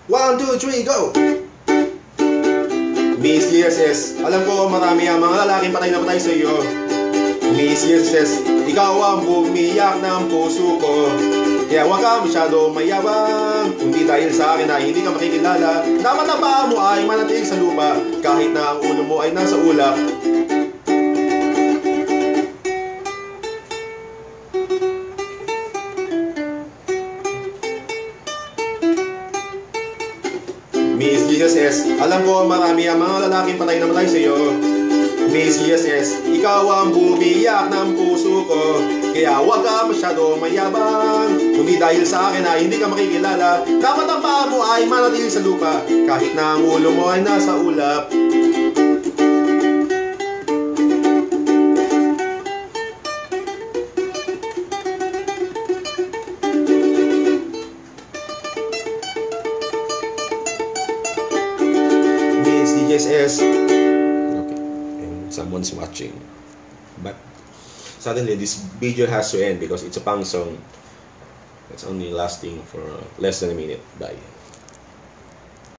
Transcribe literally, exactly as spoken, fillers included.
One, two, three, go! Miss G S S, alam ko marami ang mga lalaking patay na patay sa iyo. Miss G S S, ikaw ang bumiyak ng puso ko. Kaya huwag ka masyado mayabang, kundi dahil sa akin ay hindi ka makikilala. Dapat ang paa mo ay manatiling sa lupa, kahit na ang ulo mo ay nasa ulap. Miss G S S, alam ko marami ang mga lalaking patay na patay sa iyo. Miss G S S, ikaw ang bumiyak ng puso ko. Kaya huwag ka masyado mayabang, kundi dahil sa akin ay hindi ka makikilala. Dapat ang paa mo ay manatili sa lupa, kahit na ang ulo mo ay nasa ulap. Miss G S S, someone's watching, but suddenly this video has to end because it's a punk song that's only lasting for less than a minute. Bye.